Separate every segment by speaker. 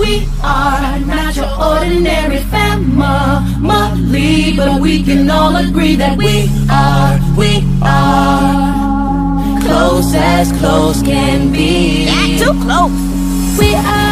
Speaker 1: We are not your ordinary family, but we can all agree that we are close as close can be.
Speaker 2: Not too close.
Speaker 1: We are.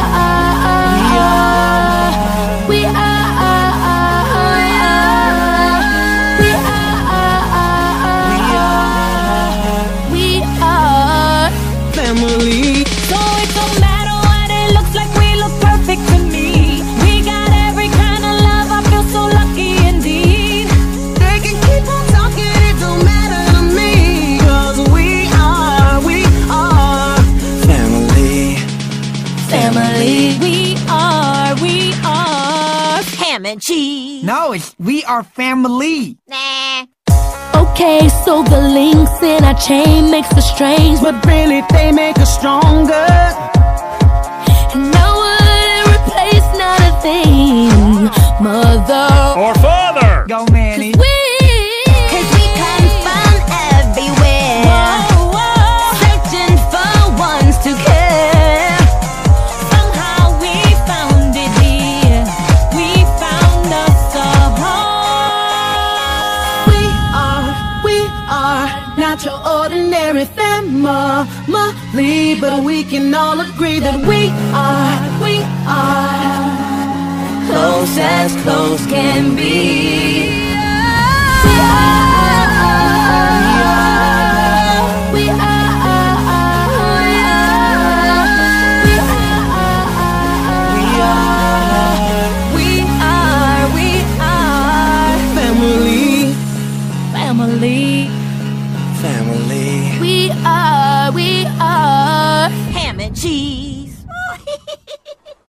Speaker 3: Family.
Speaker 1: So it don't matter what it looks like, we look perfect to me. We got every kind of love, I feel so lucky indeed.
Speaker 3: They can keep on talking, it don't matter to me. 'Cause we are family.
Speaker 1: Family, we are
Speaker 2: Ham and cheese.
Speaker 4: No, it's we are family.
Speaker 2: Nah.
Speaker 1: Okay, so the links in our chain makes us strange,
Speaker 3: But really they make us stronger.
Speaker 1: and I wouldn't replace not a thing, mother
Speaker 5: Or father.
Speaker 4: Go, Manny.
Speaker 2: Cause we come from everywhere.
Speaker 1: Whoa, whoa.
Speaker 2: Searching for ones to care.
Speaker 1: Somehow we found it here. We found us a home. We are not your ordinary family, but we can all agree that we are close as close can be.
Speaker 3: Family.
Speaker 1: Family.
Speaker 3: Family.
Speaker 1: We are
Speaker 2: Ham and cheese.